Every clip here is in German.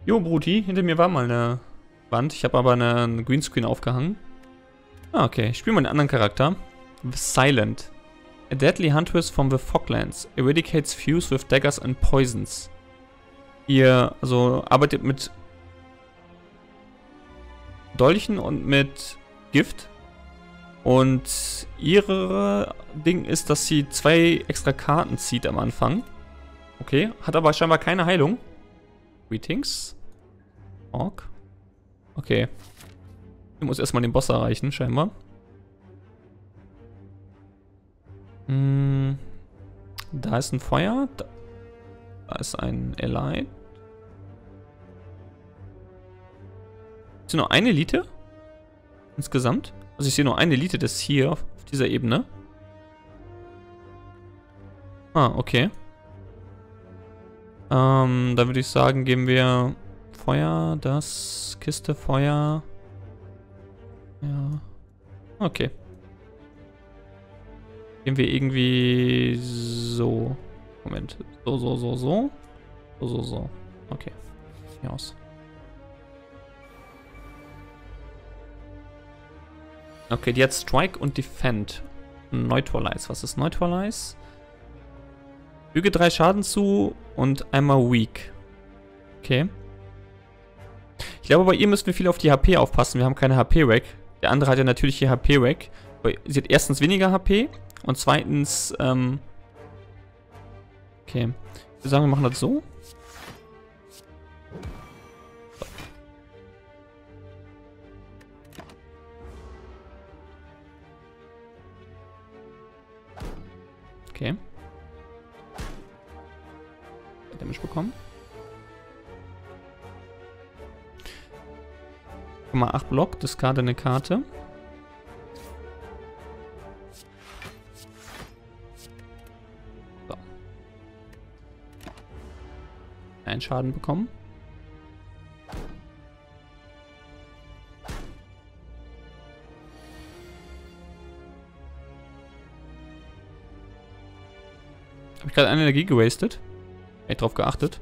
Jo, Bruti, hinter mir war mal eine Wand. Ich habe aber einen Greenscreen aufgehangen. Ah, okay. Ich spiele mal einen anderen Charakter. Silent. A deadly huntress from the Foglands. Eradicates fuse with daggers and poisons. Ihr, also, arbeitet mit Dolchen und mit Gift. Und ihre Ding ist, dass sie 2 extra Karten zieht am Anfang. Okay, hat aber scheinbar keine Heilung. Greetings. Ork. Okay. Ich muss erstmal den Boss erreichen, scheinbar. Da ist ein Feuer. Da ist ein Elite. Ist nur eine Elite? Insgesamt? Also ich sehe nur eine Elite, das hier auf dieser Ebene. Ah, okay. Da würde ich sagen, geben wir Feuer, das, Kiste, Feuer. Ja. Okay. Gehen wir irgendwie so. Moment. So. So. Okay. Hier aus. Okay, die hat Strike und Defend. Neutralize. Was ist Neutralize? Füge 3 Schaden zu und einmal Weak. Okay. Ich glaube, bei ihr müssen wir viel auf die HP aufpassen. Wir haben keine HP-Rack. Der andere hat ja natürlich hier HP-Rack. Sie hat erstens weniger HP und zweitens, okay. Ich würde sagen, wir machen das so. Okay. Damage bekommen. 8 Block, discarde eine Karte. So. Einen Schaden bekommen. Habe ich gerade eine Energie gewastet? Hätte ich drauf geachtet.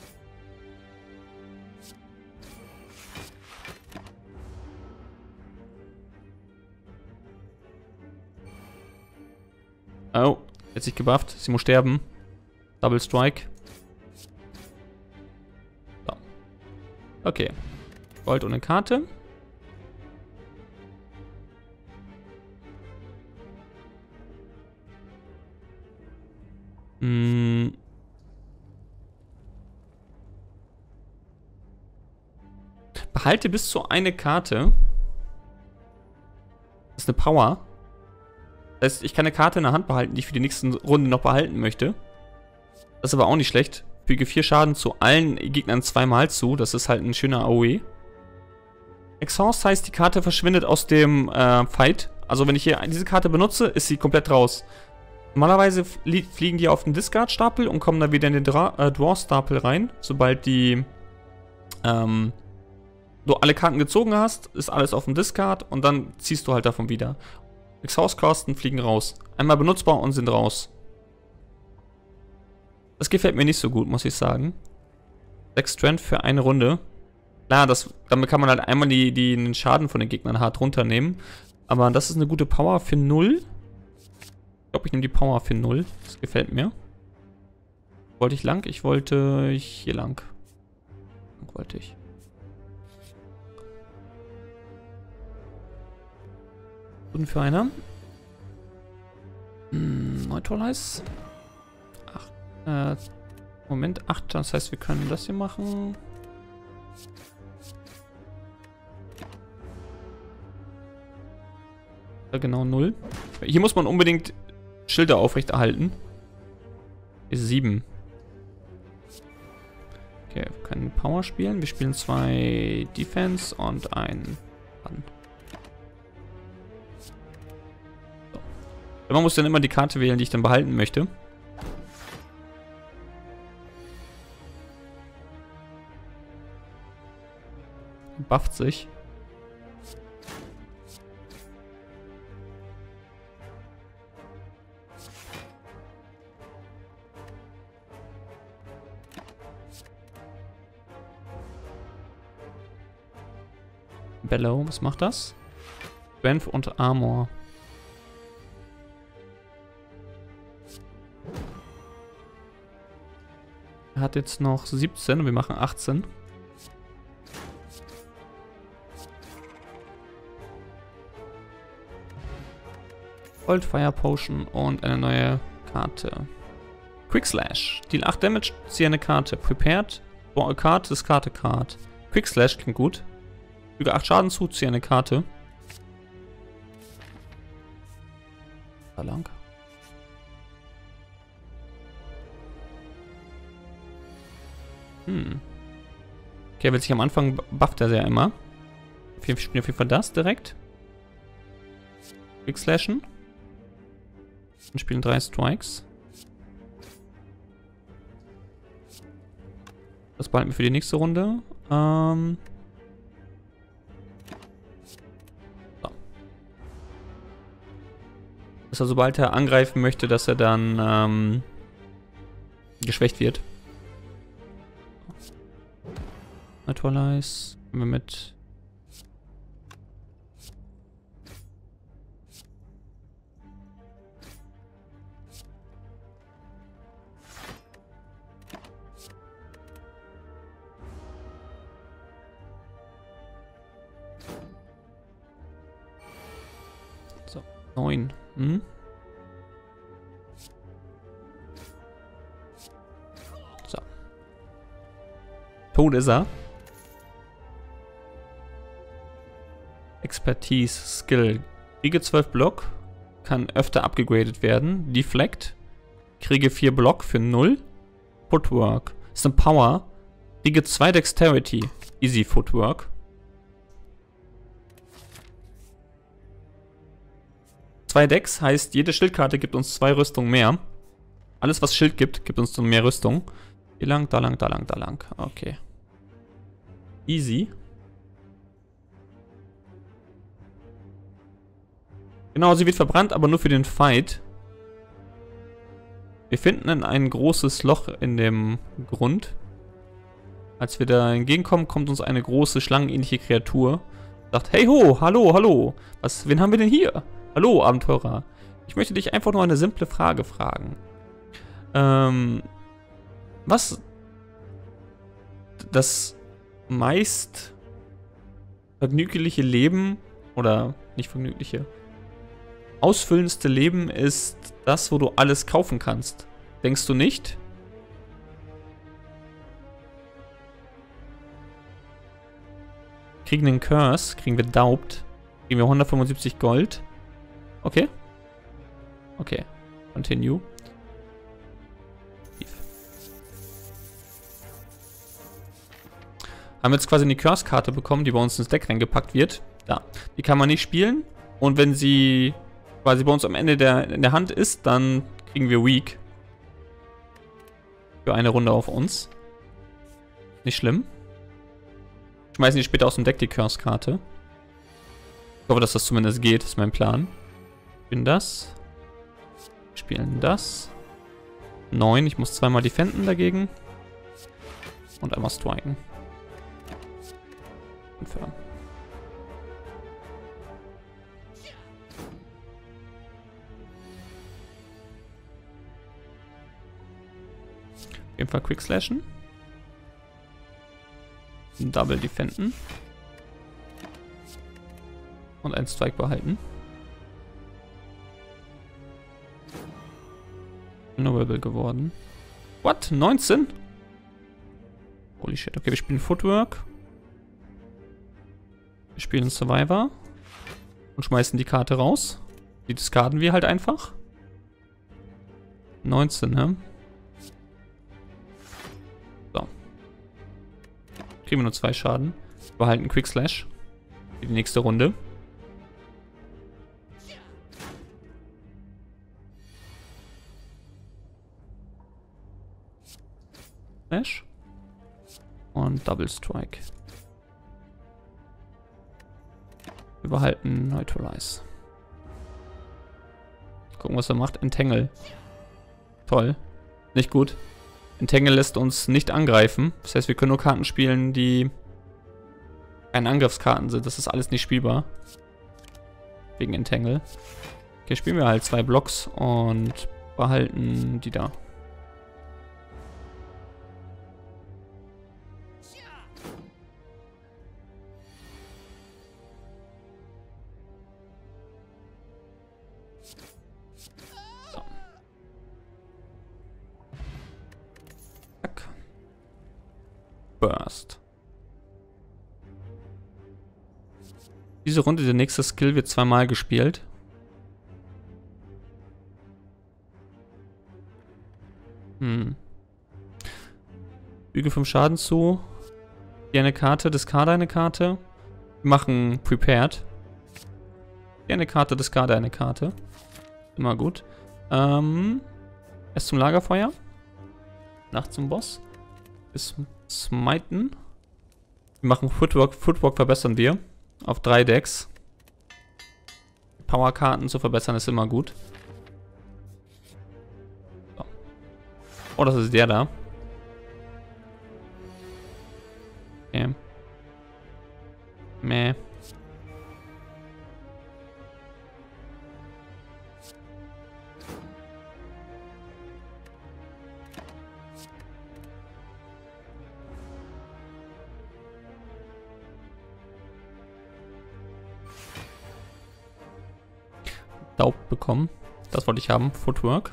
Oh, jetzt sich gebufft. Sie muss sterben. Double Strike. So. Okay. Gold und eine Karte. Behalte bis zu eine Karte. Das ist eine Power. Das heißt, ich kann eine Karte in der Hand behalten, die ich für die nächsten Runde noch behalten möchte. Das ist aber auch nicht schlecht. Füge 4 Schaden zu allen Gegnern zweimal zu. Das ist halt ein schöner AOE. Exhaust heißt, die Karte verschwindet aus dem Fight. Also wenn ich hier diese Karte benutze, ist sie komplett raus. Normalerweise fliegen die auf den Discard-Stapel und kommen dann wieder in den Draw-Stapel rein. Sobald du alle Karten gezogen hast, ist alles auf dem Discard und dann ziehst du halt davon wieder. Exhaust-Kosten fliegen raus. Einmal benutzbar und sind raus. Das gefällt mir nicht so gut, muss ich sagen. 6 Strength für eine Runde. Klar, damit kann man halt einmal den Schaden von den Gegnern hart runternehmen. Aber das ist eine gute Power für 0. Ich glaube, ich nehme die Power für 0. Das gefällt mir. Wollte ich lang? Ich wollte hier lang. Wollte ich. Guten für einer. Neutralize. Moment, 8. Das heißt, wir können das hier machen. Ja, genau 0. Hier muss man unbedingt Schilder aufrechterhalten. Ist 7. Okay, wir können Power spielen. Wir spielen 2 Defense und ein Run. So. Man muss dann immer die Karte wählen, die ich dann behalten möchte. Bufft sich. Bellow, was macht das? Strength und Armor. Er hat jetzt noch 17 und wir machen 18. Gold Fire Potion und eine neue Karte. Quick Slash. Deal 8 Damage, ziehe eine Karte. Prepared. Draw a card, discard a card. Quick Slash klingt gut. Füge 8 Schaden zu, ziehe eine Karte. Da lang. Okay, er will sich am Anfang bufft er sehr immer. Wir spielen auf jeden Fall das direkt. Quick Slashen. Und spielen 3 Strikes. Das behalten wir für die nächste Runde. So. Dass er, sobald er angreifen möchte, dass er dann geschwächt wird. Neutralize. Gehen wir mit. So, 9. So. Tot ist er. Expertise, Skill. Kriege 12 Block. Kann öfter abgegradet werden. Deflect. Kriege 4 Block für 0. Footwork. Ist eine Power. Kriege 2 Dexterity. Easy Footwork. 2 Dex heißt, jede Schildkarte gibt uns 2 Rüstungen mehr. Alles, was Schild gibt, gibt uns dann mehr Rüstung. Hier lang, da lang, da lang, da lang. Okay. Easy. Genau, sie wird verbrannt, aber nur für den Fight. Wir finden ein großes Loch in dem Grund. Als wir da entgegenkommen, kommt uns eine große, schlangenähnliche Kreatur. Sagt, hey ho, hallo, hallo. Wen haben wir denn hier? Hallo, Abenteurer. Ich möchte dich einfach nur eine simple Frage fragen. Was das meist vergnügliche Leben, oder nicht vergnügliche, ausfüllendste Leben ist das, wo du alles kaufen kannst. Denkst du nicht? Kriegen den Curse, kriegen wir Daubt, kriegen wir 175 Gold. Okay. Okay. Continue. Haben wir jetzt quasi eine Curse-Karte bekommen, die bei uns ins Deck reingepackt wird. Da. Die kann man nicht spielen. Und wenn sie quasi bei uns am Ende in der Hand ist, dann kriegen wir Weak. Für eine Runde auf uns. Nicht schlimm. Schmeißen die später aus dem Deck, die Curse-Karte. Ich hoffe, dass das zumindest geht. Das ist mein Plan. Spielen das. Spielen das. 9. Ich muss zweimal defenden dagegen. Und einmal striken. Confirm. Auf jeden Fall Quick Slashen. Double defenden. Und einen Strike behalten. Knowable geworden. What? 19? Holy shit. Okay, wir spielen Footwork. Wir spielen Survivor. Und schmeißen die Karte raus. Die discarden wir halt einfach. 19, ne? So. Kriegen wir nur 2 Schaden. Behalten Quick Slash. Für die nächste Runde. Slash. Und Double Strike. Wir behalten Neutralize. Gucken, was er macht. Entangle. Toll. Nicht gut. Entangle lässt uns nicht angreifen. Das heißt, wir können nur Karten spielen, die keine Angriffskarten sind. Das ist alles nicht spielbar. Wegen Entangle. Okay, spielen wir halt 2 Blocks und behalten die da. So. Zack. Burst. Diese Runde, der nächste Skill wird 2-mal gespielt. Füge 5 Schaden zu. Hier eine Karte, discarde eine Karte. Wir machen Prepared. Hier eine Karte, discarde eine Karte. Immer gut. Erst zum Lagerfeuer. Nach zum Boss. Bis smiten. Wir machen Footwork. Footwork verbessern wir. Auf 3 Decks. Powerkarten zu verbessern ist immer gut. So. Oh, das ist der da. Okay. Meh. Daub bekommen. Das wollte ich haben. Footwork.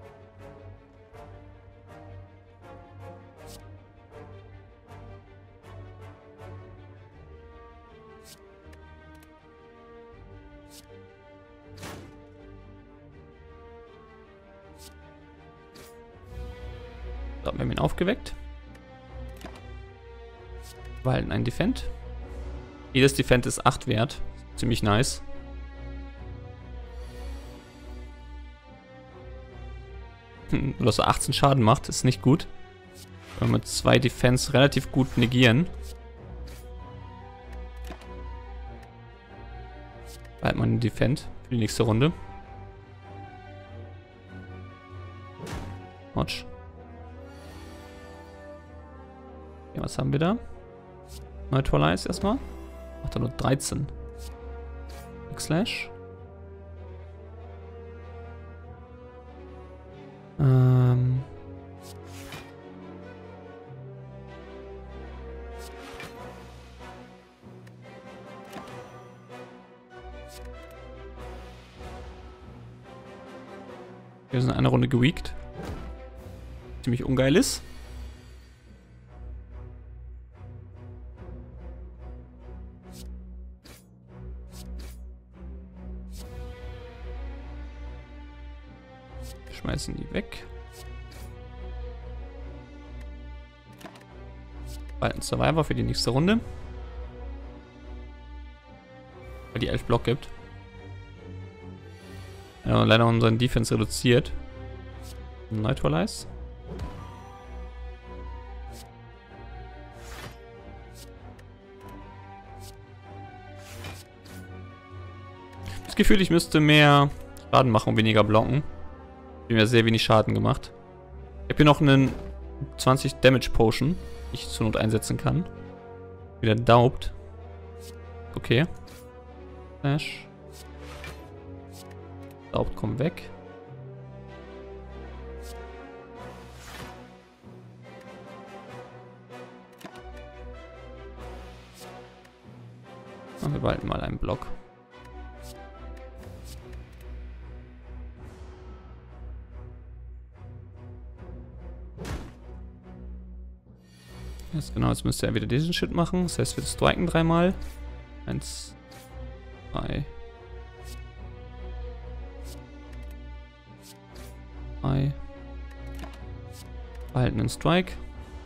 So, wir haben ihn aufgeweckt. Wir behalten einen Defend. Jedes Defend ist 8 wert. Ziemlich nice. Dass er 18 Schaden macht, ist nicht gut. Wenn wir mit 2 Defense relativ gut negieren. Behalten wir den Defend für die nächste Runde. Watch. Ja, was haben wir da? Neutralize erstmal. Macht er nur 13. Slash. Wir sind eine Runde geweakt. Ziemlich ungeil ist. Schmeißen die weg. Behalten Survivor für die nächste Runde. Weil die 11 Block gibt. Ja, leider unseren Defense reduziert. Neutralize. Das Gefühl, ich müsste mehr Schaden machen und weniger blocken. Ich habe mir sehr wenig Schaden gemacht. Ich habe hier noch einen 20 Damage Potion, die ich zur Not einsetzen kann. Wieder daubt. Okay. Slash. Daubt, komm weg. Und wir behalten mal einen Block. Jetzt genau, jetzt müsste er wieder diesen Shit machen. Das heißt, wir striken 3-mal. 1, 2, 3. Behalten einen Strike.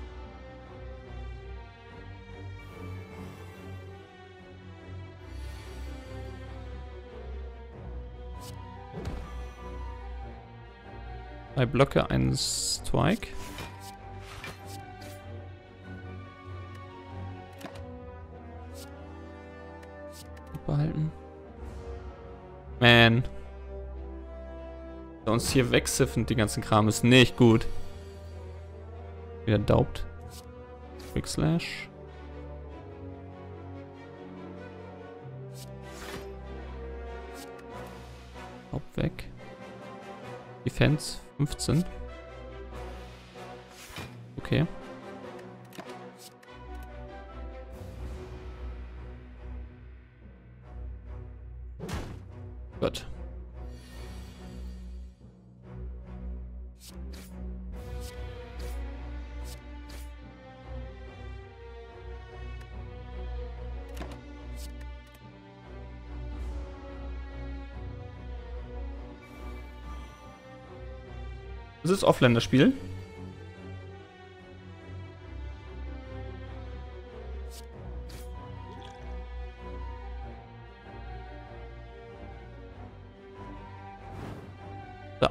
Drei Blöcke, einen Strike. Behalten. Man. Der uns hier wegsiffen, die ganzen Kram, ist nicht gut. Wieder daubt. Quick Slash. Haupt weg. Defense 15. Okay. Gut. Das ist offline, das Spiel. So.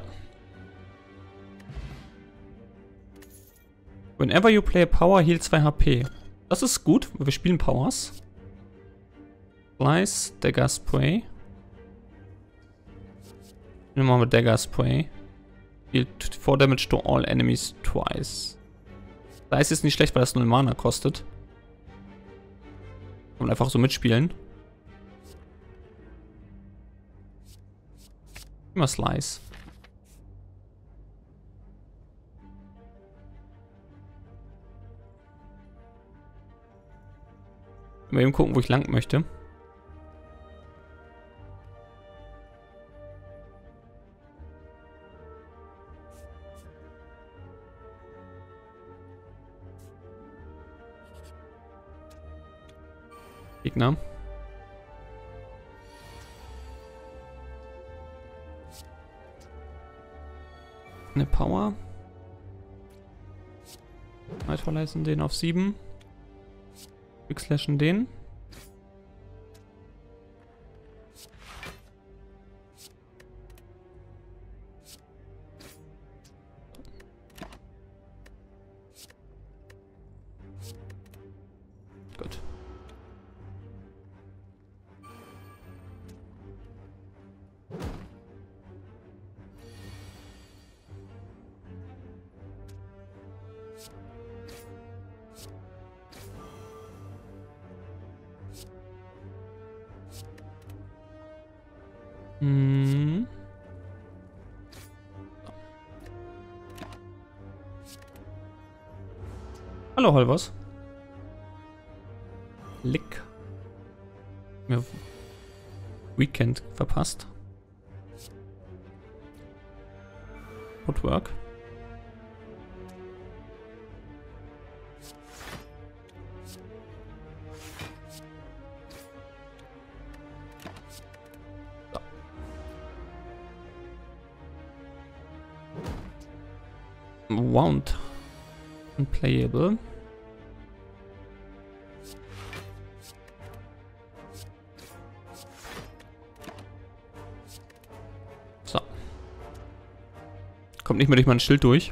Whenever you play a power, heal 2 HP. Das ist gut, wir spielen Powers. Slice, Dagger Spray. Nehmen wir mal Dagger Spray. Dealt 4 Damage to all enemies twice. Slice ist nicht schlecht, weil das 0 Mana kostet. Kann man einfach so mitspielen. Immer Slice. Mal eben gucken, wo ich lang möchte. Gegner. Eine Power. Weiterleisten den auf 7. Quickslashen den. Gut. Hm. Hallo, Holvos. Lick. Mir Weekend verpasst. Footwork. Wound. Unplayable. So. Kommt nicht mehr durch mein Schild durch.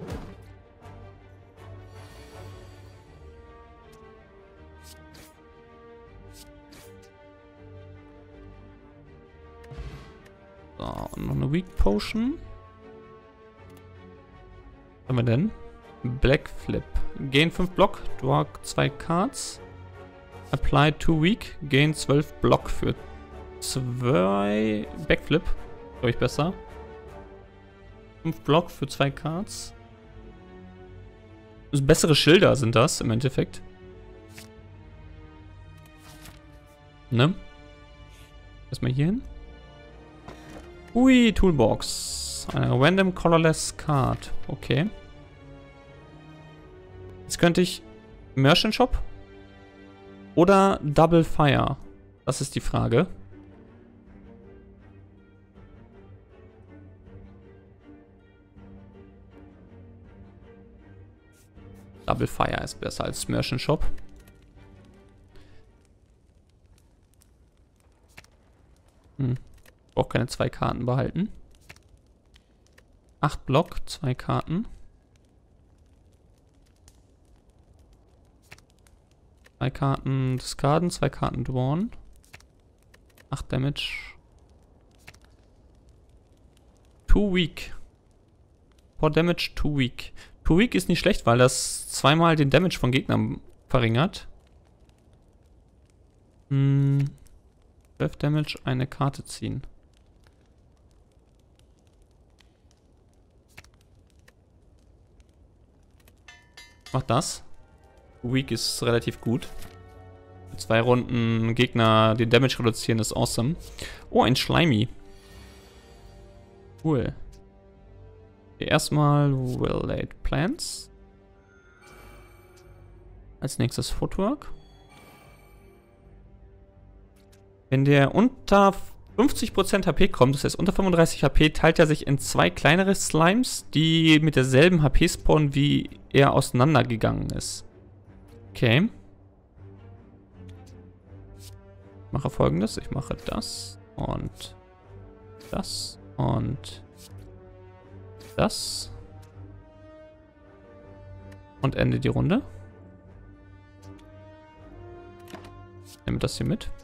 So, und noch eine Weak Potion. Was haben wir denn? Black Flip. Gain 5 Block, draw 2 Cards. Apply 2 Weak, gain 12 Block für 2 Backflip. Glaube ich besser. 5 Block für 2 Cards. Also bessere Schilder sind das im Endeffekt. Ne? Erstmal hier hin. Ui, Toolbox. Eine random colorless Card. Okay. Jetzt könnte ich Merchant Shop oder Double Fire. Das ist die Frage. Double Fire ist besser als Merchant Shop. Auch keine 2 Karten behalten. 8 Block, 2 Karten. 2 Karten discarden, 2 Karten drawn. 8 Damage. 2 weak. 4 Damage, 2 weak. 2 weak ist nicht schlecht, weil das zweimal den Damage von Gegnern verringert. 12 Damage, eine Karte ziehen. Mach das. Weak ist relativ gut. 2 Runden Gegner den Damage reduzieren ist awesome. Oh, ein Schleimy. Cool. Okay, erstmal Well-Laid Plants. Als nächstes Footwork. Wenn der unter 50% HP kommt, das heißt unter 35 HP, teilt er sich in 2 kleinere Slimes, die mit derselben HP spawnen, wie er auseinandergegangen ist. Okay. Ich mache Folgendes. Ich mache das und das und das. Und ende die Runde. Nehme das hier mit.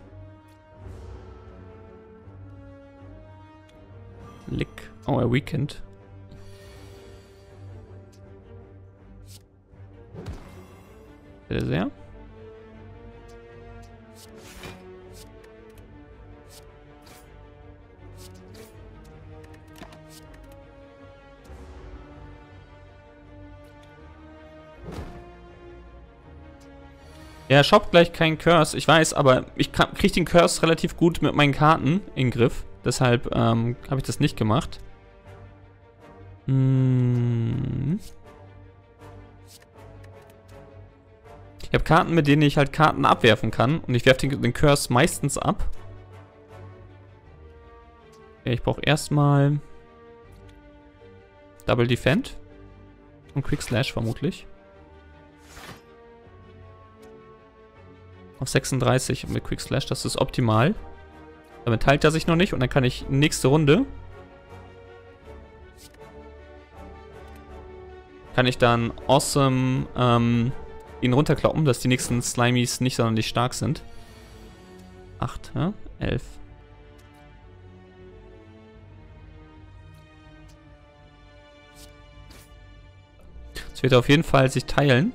Lick. Oh, er weakened. Bitte sehr. Er shoppt gleich keinen Curse, ich weiß, aber ich kriege den Curse relativ gut mit meinen Karten in den Griff. Deshalb habe ich das nicht gemacht. Ich habe Karten, mit denen ich halt Karten abwerfen kann. Und ich werfe den Curse meistens ab. Okay, ich brauche erstmal Double Defend. Und Quick Slash vermutlich. Auf 36 mit Quick Slash, das ist optimal. Damit teilt er sich noch nicht und dann kann ich nächste Runde kann ich dann awesome ihn runterkloppen, dass die nächsten Slimies nicht sonderlich stark sind. 8, ja? 11. Das wird er auf jeden Fall sich teilen.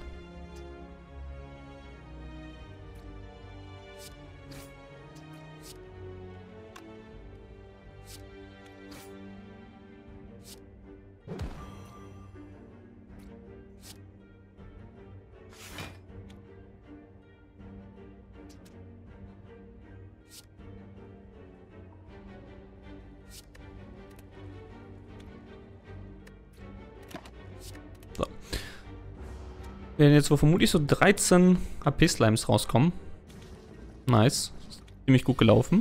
Werden jetzt wohl vermutlich so 13 HP-Slimes rauskommen. Nice. Ziemlich gut gelaufen.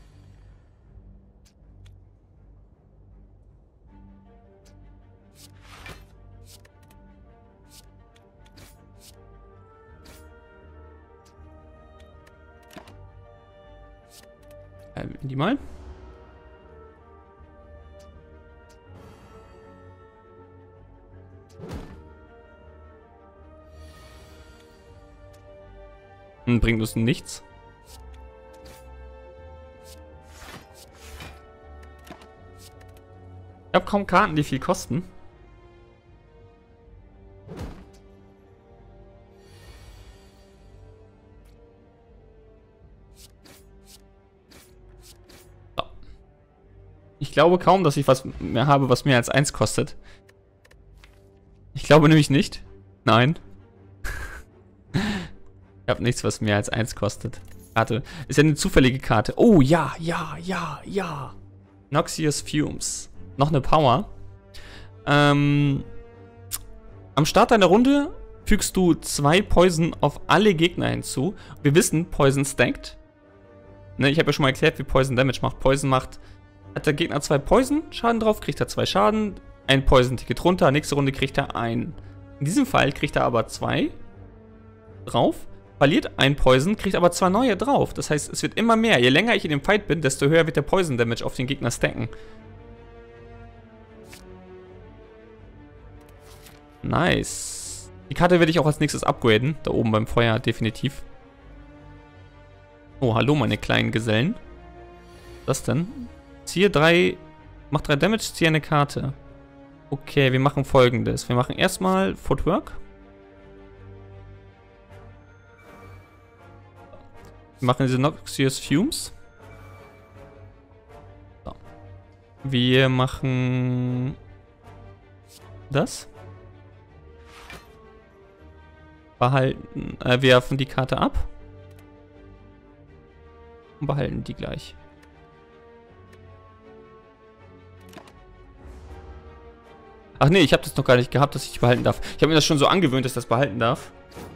Die mal. Bringt uns nichts. Ich habe kaum Karten, die viel kosten. So. Ich glaube kaum, dass ich was mehr habe, was mehr als 1 kostet. Ich glaube nämlich nicht. Nein. Ich habe nichts, was mehr als 1 kostet. Karte. Ist ja eine zufällige Karte. Oh, ja, ja, ja, ja. Noxious Fumes. Noch eine Power. Am Start deiner Runde fügst du 2 Poison auf alle Gegner hinzu. Wir wissen, Poison stackt. Ne, ich habe ja schon mal erklärt, wie Poison Damage macht. Poison macht, hat der Gegner 2 Poison Schaden drauf, kriegt er 2 Schaden. Ein Poison-Ticket runter, nächste Runde kriegt er 1. In diesem Fall kriegt er aber 2 drauf. Verliert ein Poison, kriegt aber 2 neue drauf. Das heißt, es wird immer mehr. Je länger ich in dem Fight bin, desto höher wird der Poison Damage auf den Gegner stacken. Nice. Die Karte werde ich auch als nächstes upgraden. Da oben beim Feuer definitiv. Oh, hallo meine kleinen Gesellen. Was denn? Ziehe 3, mach 3 Damage, ziehe eine Karte. Okay, wir machen Folgendes. Wir machen erstmal Footwork. Wir machen diese Noxious Fumes. So. Wir machen das. werfen die Karte ab. Und behalten die gleich. Ach nee, ich habe das noch gar nicht gehabt, dass ich die behalten darf. Ich habe mir das schon so angewöhnt, dass ich das behalten darf.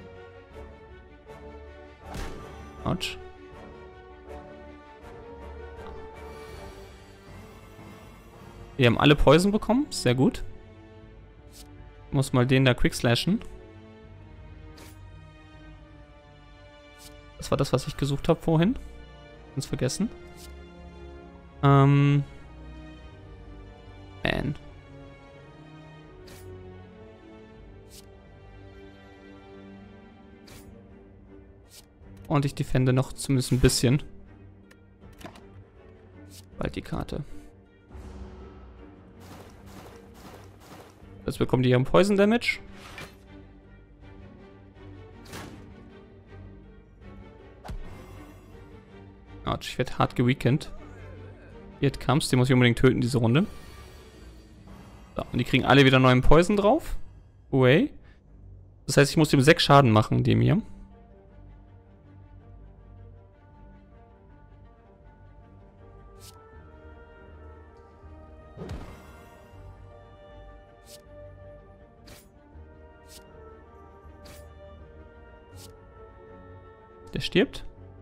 Autsch. Wir haben alle Poison bekommen. Sehr gut. Muss mal den da quickslashen. Das war das, was ich gesucht habe vorhin. Ganz vergessen. Man. Und ich defende noch zumindest ein bisschen. Bald die Karte. Jetzt bekommen die ihren Poison Damage. Autsch, ich werde hart geweakened. Here it comes, den muss ich unbedingt töten, diese Runde. So, und die kriegen alle wieder neuen Poison drauf. Away. Das heißt, ich muss dem 6 Schaden machen, dem hier. Der stirbt.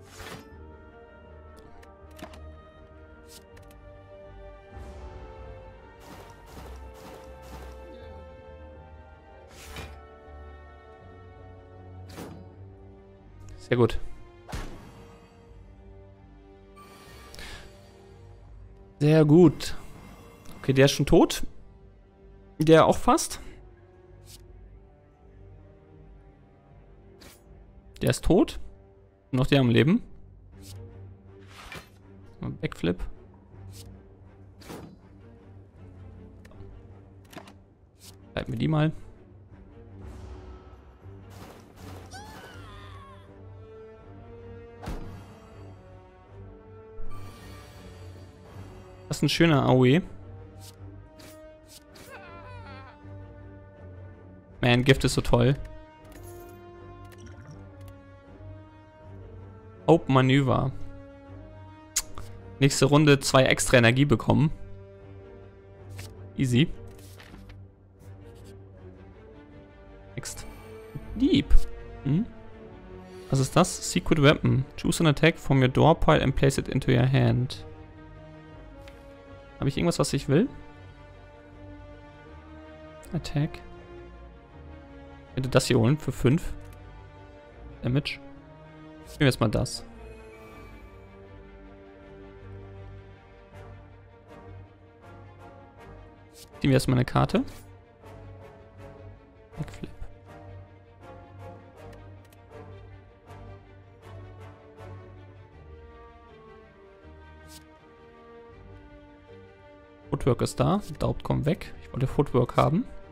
Sehr gut. Sehr gut. Okay, der ist schon tot. Der auch fast. Der ist tot. Noch die am Leben. Backflip. Halten wir die mal. Das ist ein schöner AOE. Man, Gift ist so toll. Open Manöver. Nächste Runde 2 extra Energie bekommen. Easy. Next. Dieb. Hm? Was ist das? Secret Weapon. Choose an attack from your door pile and place it into your hand. Habe ich irgendwas, was ich will? Attack. Ich könnte das hier holen für 5 Damage. Nehmen wir jetzt mal das. Ziehen wir erstmal eine Karte. Backflip. Footwork ist da. Daubt kommt weg. Ich wollte Footwork haben.